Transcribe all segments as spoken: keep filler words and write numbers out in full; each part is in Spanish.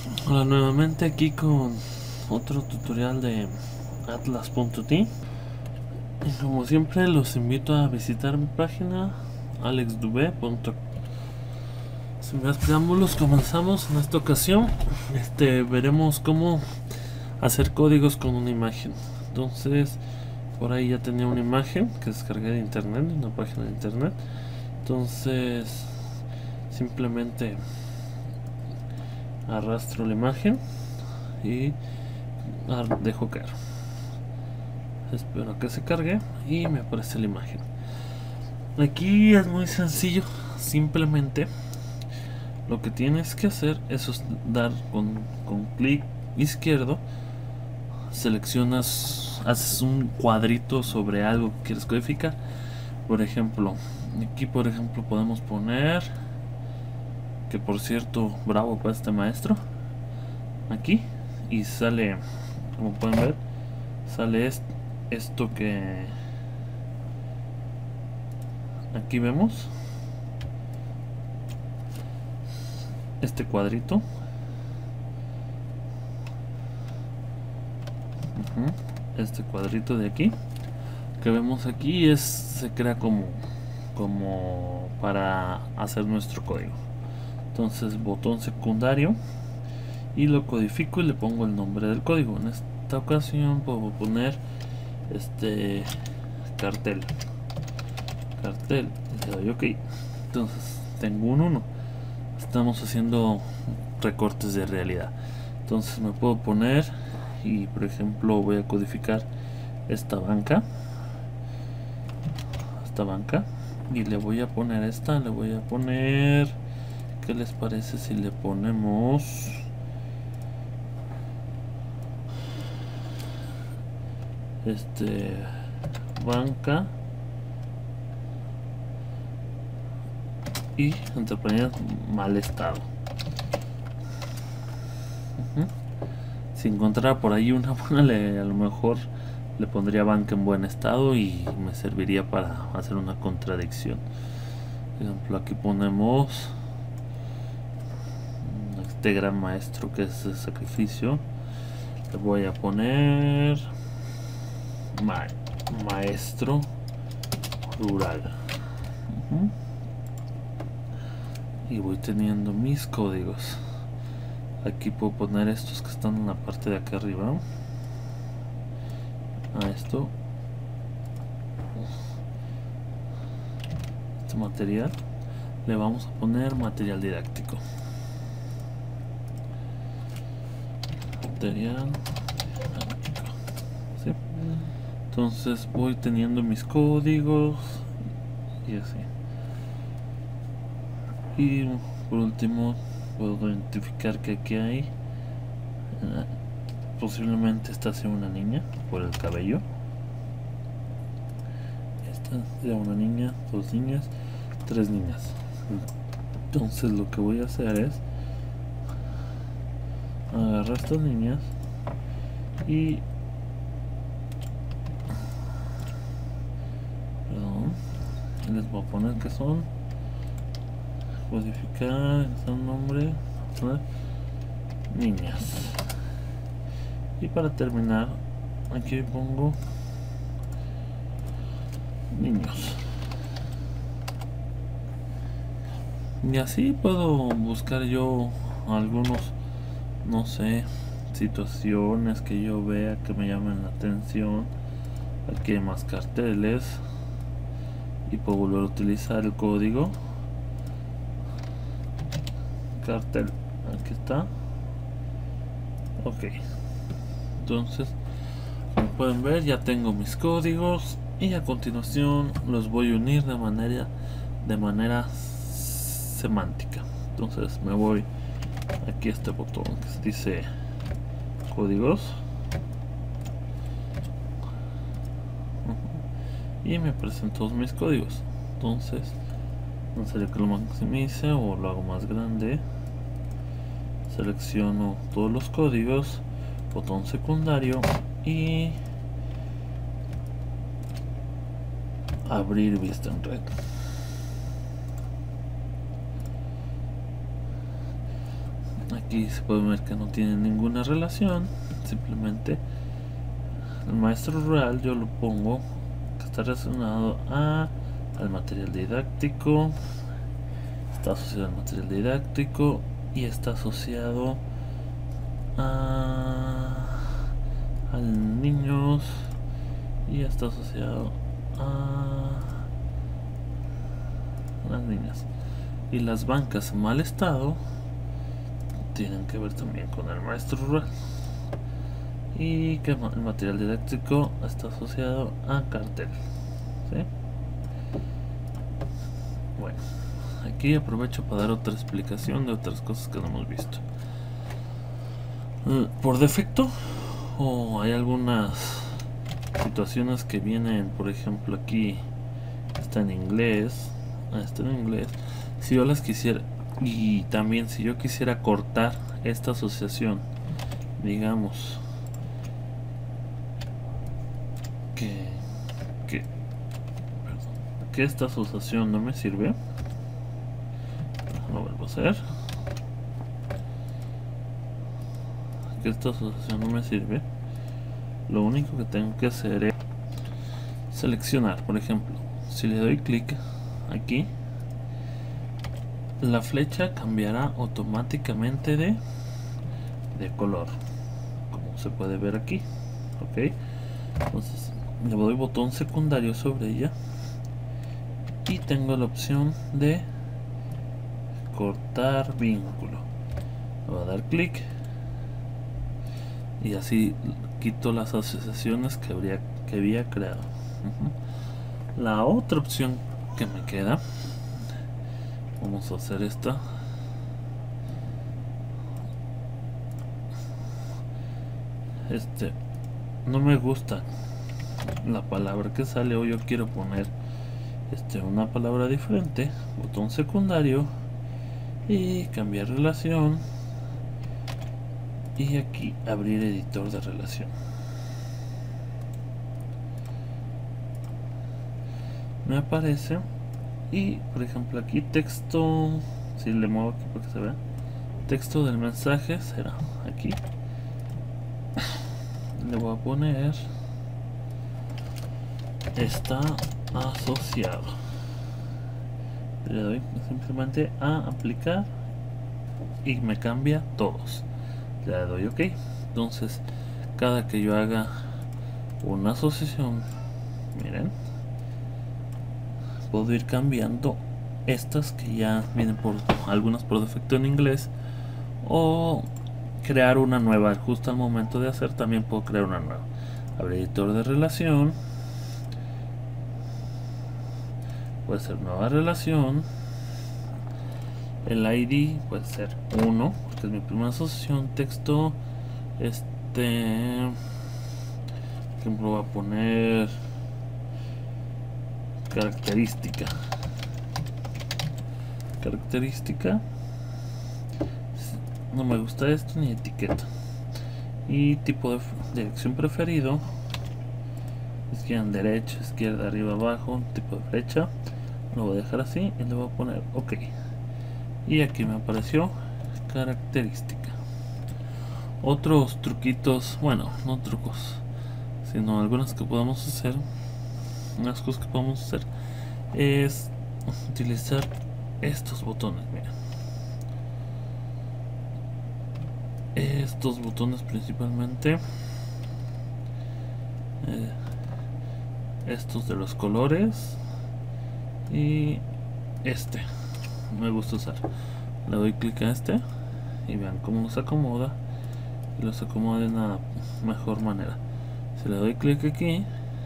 Hola, nuevamente aquí con otro tutorial de Atlas punto t. Y como siempre los invito a visitar mi página alex dube punto com. Sin más preámbulos, comenzamos. En esta ocasión este, veremos cómo hacer códigos con una imagen. Entonces, por ahí ya tenía una imagen que descargué de internet, de una página de internet. Entonces, simplemente arrastro la imagen y dejo caer. Espero que se cargue y me aparece la imagen. Aquí es muy sencillo. Simplemente lo que tienes que hacer es dar con, con clic izquierdo, seleccionas, haces un cuadrito sobre algo que quieres codificar. Por ejemplo, aquí por ejemplo podemos poner, que por cierto, bravo para este maestro, aquí, y sale, como pueden ver, sale esto, esto que aquí vemos, este cuadrito. Uh-huh. Este cuadrito de aquí que vemos aquí es, se crea como como para hacer nuestro código. Entonces, botón secundario, y lo codifico y le pongo el nombre del código. En esta ocasión puedo poner este cartel cartel y le doy ok. Entonces tengo un uno. Estamos haciendo recortes de realidad. Entonces me puedo poner, y por ejemplo voy a codificar esta banca esta banca y le voy a poner esta, le voy a poner, ¿qué les parece si le ponemos este banca y entre comillas mal estado? Uh-huh. Si encontrara por ahí una buena, le, a lo mejor le pondría banca en buen estado y me serviría para hacer una contradicción. Por ejemplo, aquí ponemos este gran maestro que es el sacrificio. Le voy a poner ma maestro rural. Uh-huh. Y voy teniendo mis códigos. Aquí puedo poner estos que están en la parte de acá arriba. A esto, este material, le vamos a poner material didáctico. Material didáctico, ¿sí? Entonces voy teniendo mis códigos y así. Y por último puedo identificar que aquí hay, posiblemente esta sea una niña por el cabello. Esta sea una niña, dos niñas, tres niñas. Entonces lo que voy a hacer es agarrar estas niñas y perdón, les voy a poner que son, codificar, un nombre, niñas. Y para terminar, aquí pongo niños. Y así puedo buscar yo algunos, no sé, situaciones que yo vea que me llamen la atención. Aquí hay más carteles y puedo volver a utilizar el código. Cartel, aquí está. Ok. Entonces, como pueden ver, ya tengo mis códigos y a continuación los voy a unir de manera de manera semántica. Entonces me voy aquí a este botón que dice códigos y me presentan todos mis códigos. Entonces, no sé que lo maximice o lo hago más grande. Selecciono todos los códigos, botón secundario y abrir vista en red. Aquí se puede ver que no tiene ninguna relación, simplemente el maestro rural yo lo pongo que está relacionado a, al material didáctico, está asociado al material didáctico y está asociado a, a niños y está asociado a las niñas. Y las bancas en mal estado tienen que ver también con el maestro rural, y que el material didáctico está asociado a cartel, ¿sí? Bueno, aquí aprovecho para dar otra explicación de otras cosas que no hemos visto. Por defecto, o hay algunas situaciones que vienen, por ejemplo aquí está en inglés, está en inglés. Si yo las quisiera, y también si yo quisiera cortar esta asociación, digamos que que, perdón, que esta asociación no me sirve, lo vuelvo a hacer, que esta asociación no me sirve, lo único que tengo que hacer es seleccionar. Por ejemplo, si le doy clic aquí, la flecha cambiará automáticamente de, de color, como se puede ver aquí, ok. Entonces le doy botón secundario sobre ella y tengo la opción de cortar vínculo. Le voy a dar clic y así quito las asociaciones que habría que había creado. Uh-huh. La otra opción que me queda, vamos a hacer esta. Este no me gusta la palabra que sale, o yo quiero poner este una palabra diferente. Botón secundario y cambiar relación, y aquí abrir editor de relación. Me aparece, y por ejemplo aquí texto, si le muevo aquí para que se vea, texto del mensaje será aquí. Le voy a poner está asociado, le doy simplemente a aplicar y me cambia todos. Le doy ok. Entonces cada que yo haga una asociación, miren, puedo ir cambiando estas que ya vienen por algunas por defecto en inglés, o crear una nueva. Justo al momento de hacer también puedo crear una nueva. Abrir editor de relación, puede ser nueva relación, el I D puede ser uno, que es mi primera asociación. Texto, este por ejemplo voy a poner característica característica no me gusta esto, ni etiqueta. Y tipo de dirección preferido, izquierda, derecha, izquierda, arriba, abajo, tipo de flecha. Lo voy a dejar así y le voy a poner ok. Y aquí me apareció característica. Otros truquitos, bueno, no trucos, sino algunas que podemos hacer, unas cosas que podemos hacer es utilizar estos botones. Miren, estos botones principalmente, eh, estos de los colores, y este me gusta usar. Le doy clic a este y vean cómo nos acomoda, y los acomoda de una mejor manera. Si le doy clic aquí,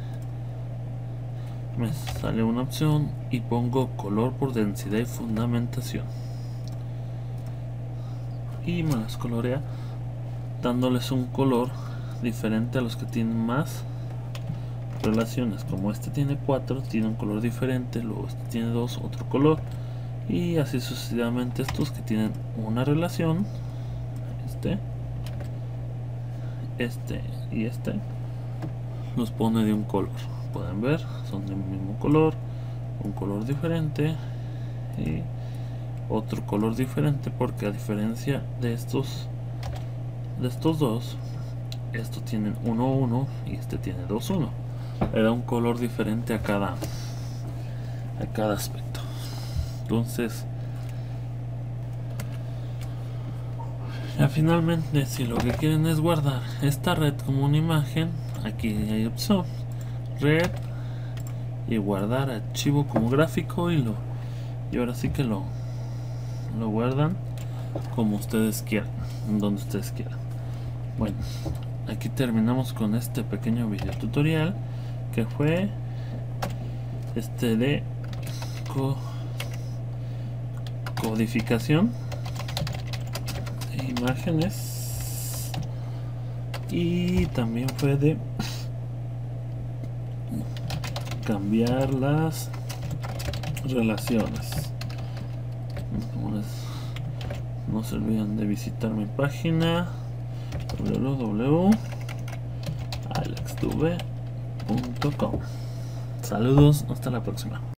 me sale una opción y pongo color por densidad y fundamentación, y me las colorea dándoles un color diferente a los que tienen más relaciones. Como este tiene cuatro, tiene un color diferente, luego este tiene dos, otro color, y así sucesivamente. Estos que tienen una relación, este este y este, los pone de un color. Pueden ver, son del mismo color, un color diferente, y otro color diferente, porque a diferencia de estos de estos dos, estos tienen uno uno y este tiene dos uno. Le da un color diferente a cada a cada aspecto. Entonces ya finalmente, si lo que quieren es guardar esta red como una imagen, aquí hay opción red y guardar archivo como gráfico, y lo y ahora sí que lo lo guardan como ustedes quieran, donde ustedes quieran. Bueno, aquí terminamos con este pequeño video tutorial que fue este de co codificación de imágenes, y también fue de cambiar las relaciones. No se olviden de visitar mi página w w w punto alex tube punto com. Saludos, hasta la próxima.